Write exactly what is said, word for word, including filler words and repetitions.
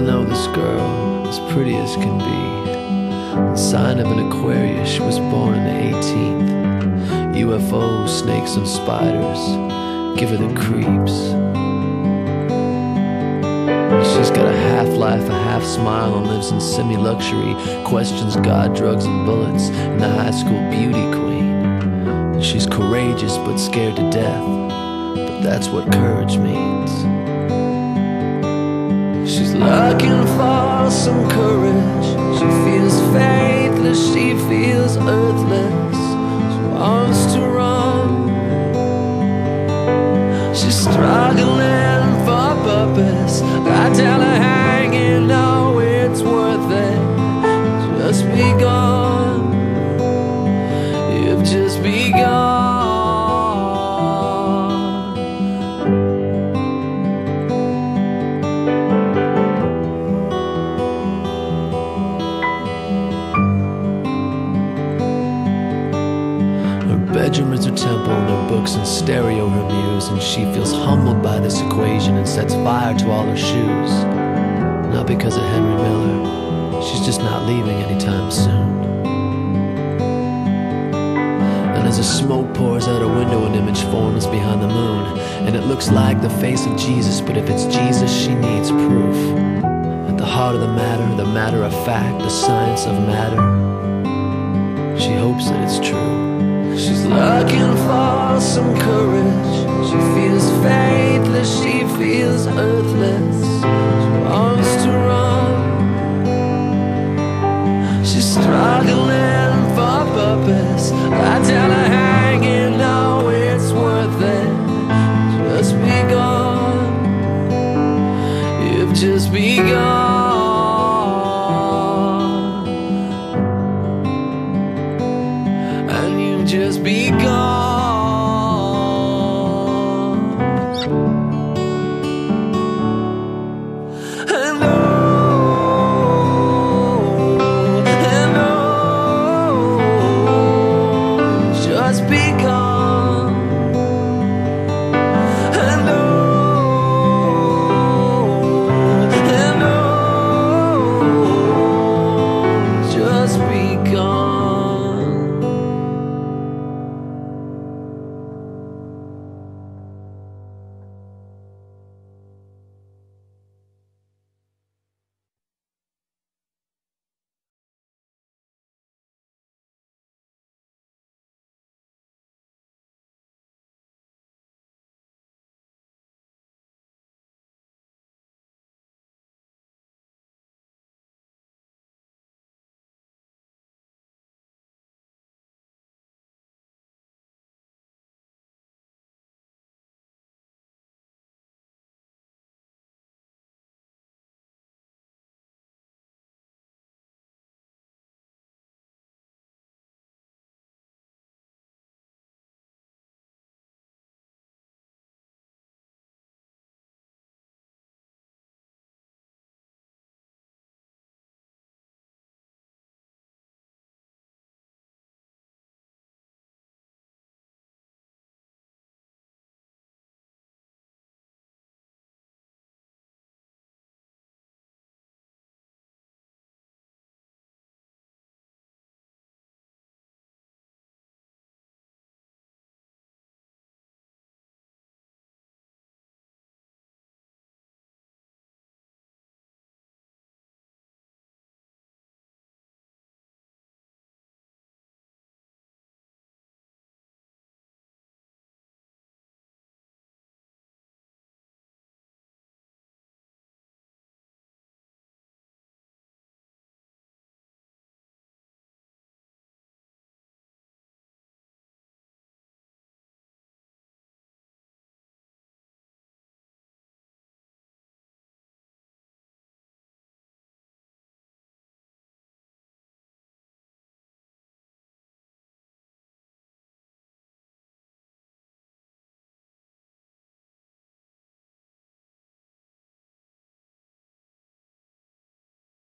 know this girl, as pretty as can be. The sign of an Aquarius, she was born in the eighteenth. U F Os, snakes and spiders, give her the creeps. She's got a half-life, a half-smile, and lives in semi-luxury. Questions God, drugs, and bullets, and the high school beauty queen. And she's courageous but scared to death, but that's what courage means. She's looking for some courage. She feels faithless, she feels earthless. She wants to run. She's struggling for purpose. I tell her, hang in, no, it's worth it. Just be gone. You've just begun. Bedroom is her temple, and her books and stereo her muse. And she feels humbled by this equation and sets fire to all her shoes. Not because of Henry Miller, she's just not leaving anytime soon. And as the smoke pours out her window, an image forms behind the moon, and it looks like the face of Jesus. But if it's Jesus, she needs proof. At the heart of the matter, the matter of fact, the science of matter, she hopes that it's true. She's looking for some courage. She feels faithless, she feels earthless. She wants to run. She's struggling for purpose. I tell her, hang in, no, it's worth it. Just be gone. You've just begun.